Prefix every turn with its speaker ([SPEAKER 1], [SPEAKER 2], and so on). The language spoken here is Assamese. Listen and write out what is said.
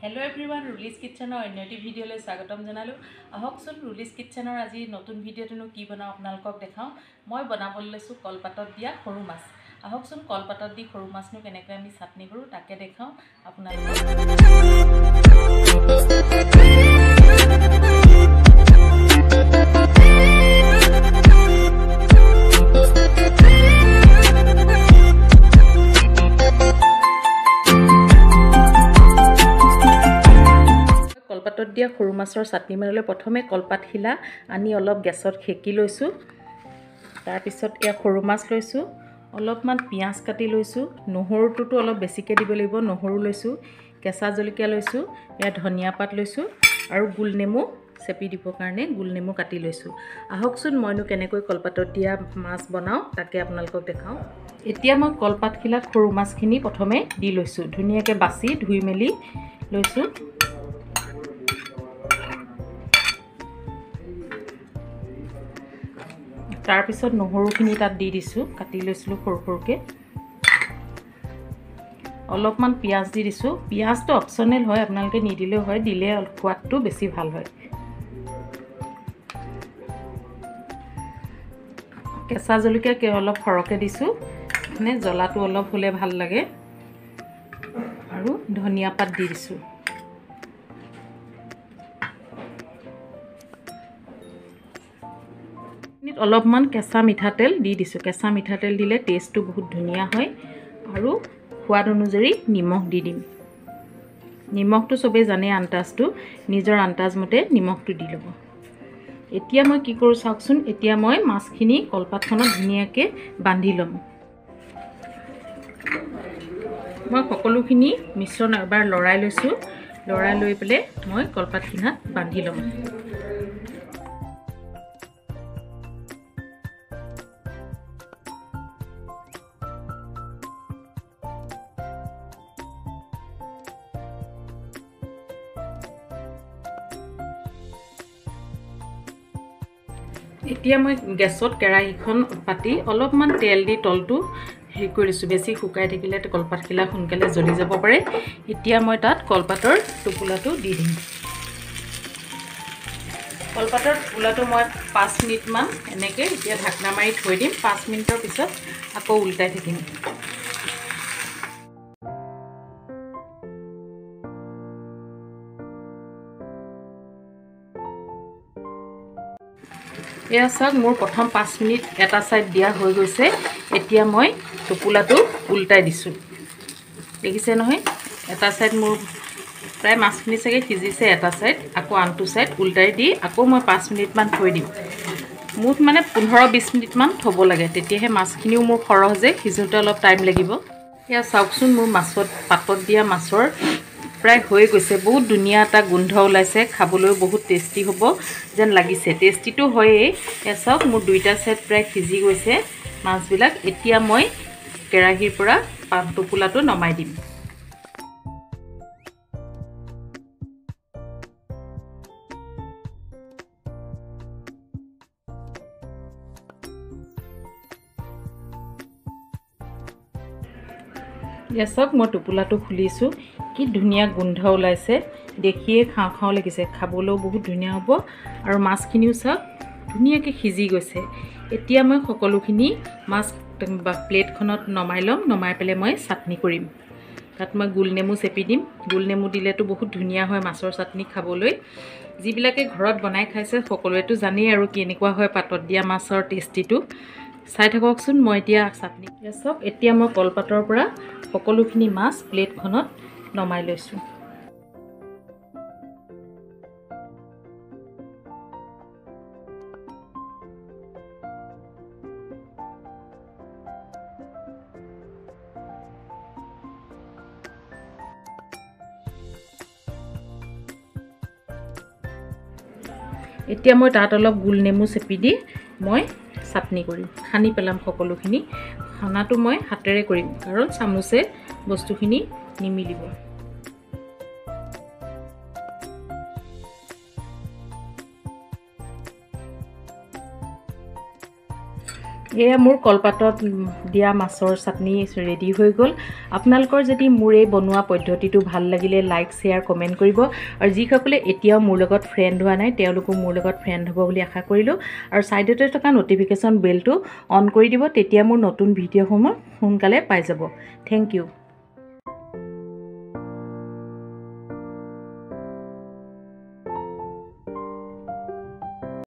[SPEAKER 1] हेलो एवरीवन रुलिस किचेनर अन्यटी भिडिओले स्वागतम जनालो आहकसुन रुलिस किचेनर आज नतुन भिडिओटनो की बनाओ आपनालोকক देखाओ मैं बनाबोले लैसु कलपातत दिया सरू माछ आहकसुन कलपातत दि सरू माछनो केनेকৈ आमी चाटनी करू ताके देखाओ आपनालोকক कलपातत दिया सरू माछर चाटनी बनाले प्रथमे कलपात खिला आनी अलप गैसत खेकी लैसु तार पिছত या सरू माछ लैसु अलपमान पियाज काटी लैसु নহৰুটো अलप बेसिके দিব লাগিব নহৰু लैसु केঁচা জলকীয়া लैसु या धनिया पात लैसु আৰু গুল নেমু চেপি দিব কাৰণে গুল নেমু কাটি লैसु আহকচোন মইনো কেনেকৈ কলপাতত দিয়া মাছ বনাও তাকে আপোনালোকক দেখাও এতিয়া মই কলপাত খিলাত সৰু মাছখিনি প্ৰথমে দি লैसु ধুনিয়াকৈ বাছি ধুই মেলি লैसु तार पिছত নহৰুখিনি তাত দি দিছো কাটি লৈছিলো সৰু সৰুকে অলপমান পিয়াজ দি দিছো পিয়াজটো অপচনেল হয় আপোনালোকে নিদিলেও হয় দিলে সোৱাদটো বেছি ভাল হয় কেঁচা জলকীয়া অলপ সৰকে দিছো মানে জ্বলাটো অলপ হলে ভাল লাগে আৰু ধনিয়া পাত দি দিছো অলপমান কেঁচা মিঠাতেল দি দিছো কেঁচা মিঠাতেল দিলে টেষ্টটো বহুত ধুনিয়া হয় আৰু সোৱাদ অনুযায়ী নিমখ দি দিম নিমখটো সবে জানে আন্তাজটো নিজৰ আন্তাজ মতে নিমখটো দি লব এতিয়া মই কি কৰো চাওকচোন এতিয়া মই মাছখিনি কলপাতখনত ধুনিয়াকৈ বান্ধি লম মই সকলোখিনি মিশ্ৰণ এবাৰ লৰাই লৈছো লৰাই লৈ পেলে মই কলপাতখিনাত বান্ধি লম এতিয়া মই গেছত কেৰাহীখন পাতি অলপমান তেল দি তলটো হেৰি কৰিছো বেছি শুকাই থাকিলে কলপাতখিলা সোনকালে জ্বলি যাব পাৰে এতিয়া মই তাত কলপাতৰ টুকুলাটো দি দিম কলপাতৰ টুকুলাটো মই 5 মিনিট মান এনেকৈ এতিয়া ঢাকনা মাৰি থৈ দিম 5 মিনিটৰ পিছত আকৌ উল্টাই থাকিম या सक मोर प्रथम 5 मिनिट एटा साइड दिया হৈ গৈছে এতিয়া মই টুকুলাটো উল্টাই দিছো দেখিছে নহয় এটা সাইড মোর প্ৰায় মাছখিনি সগে সিজিছে এটা সাইড আকৌ আনটো সাইড উল্টাই দি আকৌ মই 5 মিনিট মান থৈ দিম মুঠ মানে 15-20 মিনিট মান থব লাগে তেতিয়াহে মাছখিনিও মোৰ সৰহজে সিজোতে অলপ টাইম লাগিব ইয়া চাওকচোন মোৰ মাছত পাতত দিয়া মাছৰ प्राय হৈ গৈছে বহুত ধুনিয়া এটা গন্ধ ওলাইছে খাবলৈ বহুত টেস্টি হ'ব যেন লাগিছে টেস্টিটো হয়ে এসক মোৰ দুইটা সেট প্ৰায় সিজি গৈছে মাছবিলাক এতিয়া মই কেৰাহীৰ পৰা পাত টুকুলাটো নমাই দিম এসক মই টুকুলাটো খুলিছো কি ধুনিয়া গন্ধ ওলাইছে দেখিয়ে খাও খাও লাগিছে খাবলৈও বহুত ধুনিয়া হ'ব আৰু মাছখিনিও সব ধুনিয়াকৈ সিজি গৈছে এতিয়া মই সকলোখিনি মাছ প্লেটখনত নমাই লম নমাই পেলে মই চাটনি কৰিম তাত মই গুল নেমু চেপি দিম গুল নেমু দিলেতো বহুত ধুনিয়া হয় মাছৰ চাটনি খাবলৈ যিবিলাকে ঘৰত বনাই খাইছে সকলোৱেতো জানেই আৰু কেনেকুৱা হয় পাতত দিয়া মাছৰ টেস্টিটো চাই থাককচোন মই এতিয়া চাটনি সব এতিয়া মই কলপাতৰ পৰা সকলোখিনি মাছ প্লেটখনত নমাই লৈছো এতিয়া মই তাত অলপ গুল নেমু চেপি দি মই চাটনি কৰিম খানি পেলাম সকলোখিনি খানাটো মই হাতেৰে কৰিম কাৰণ চামুচে বস্তুখিনি নিমিলিব এয়া মোৰ কলপাতত দিয়া মাছৰ চাটনি ৰেডি হৈ গ'ল। আপোনালোকৰ যদি মোৰ এই বনোৱা পদ্ধতিটো ভাল লাগিলে লাইক শ্বেয়াৰ কমেণ্ট কৰিব আৰু যিসকলে এতিয়াও মোৰ লগত ফ্ৰেণ্ড হোৱা নাই তেওঁলোকো মোৰ লগত ফ্ৰেণ্ড হ'ব বুলি আশা কৰিলোঁ আৰু ছাইডতে থকা ন'টিফিকেশ্যন বেলটো অন কৰি দিব, তেতিয়া মোৰ নতুন ভিডিঅ'সমূহ সোনকালে পাই যাব। Thank U.